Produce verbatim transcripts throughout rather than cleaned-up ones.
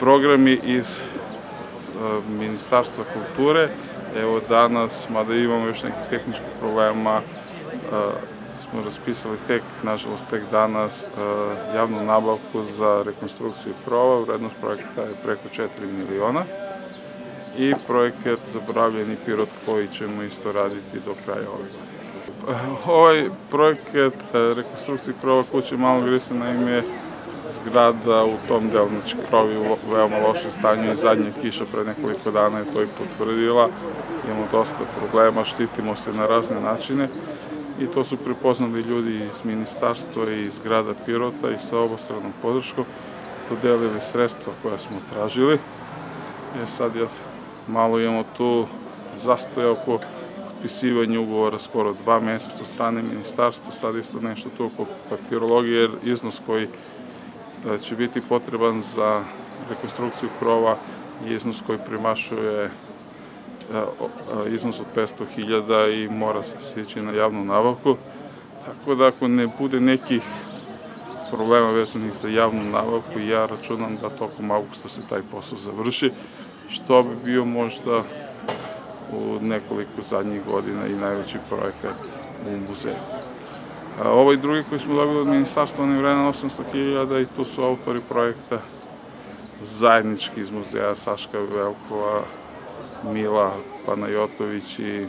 programi iz Ministarstva kulture. Evo danas, mada imamo još nekih tehničkih problema, smo raspisali tek, nažalost tek danas, javnu nabavku za rekonstrukciju krova. Vrednost projekta je preko četiri miliona i projekat Zaboravljeni Pirot koji ćemo isto raditi do kraja ove godine. Ovaj projekat rekonstrukcije krova kuće Malog Grista naime zgrada u tom delu, znači krov je u veoma lošem stanju i zadnja kiša pre nekoliko dana je to i potvrdila. Imamo dosta problema, štitimo se na razne načine i to su prepoznali ljudi iz ministarstva i iz grada Pirota i sa obostranom podrškom dodelili sredstva koja smo tražili. Jer sad ja malo imamo tu zastoja oko potpisivanja ugovora skoro dva meseca od strane ministarstva, sad isto nešto tu oko papirologije, jer iznos koji će biti potreban za rekonstrukciju krova je iznos koji premašuje iznos od petsto hiljada i mora se ići na javnu nabavku. Tako da ako ne bude nekih problema vezanih za javnu nabavku, ja računam da tokom avgusta se taj posao završi, što bi bio možda u nekoliko zadnjih godina i najveći projekat u muzeju. Ovaj drugi koji smo dobili od ministarstva, on je vredan osamsto hiljada i tu su autori projekta zajednički iz muzeja Saška Velkova, Mila Panajotović i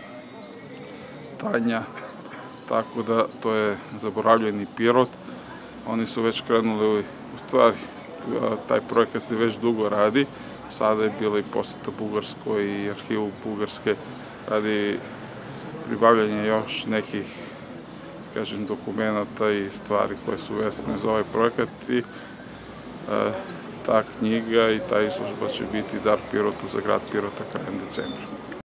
Tanja, tako da to je Zaboravljeni Pirot. Oni su već krenuli, u stvari taj projekat se već dugo radi, sada je bila i poseta Bugarskoj i arhivu Bugarske radi pribavljanja još nekih, kažem, dokumenta i stvari koje su vezane za ovaj projekat i ta knjiga i ta izložba će biti dar Pirotu za grad Pirota krajem decembra.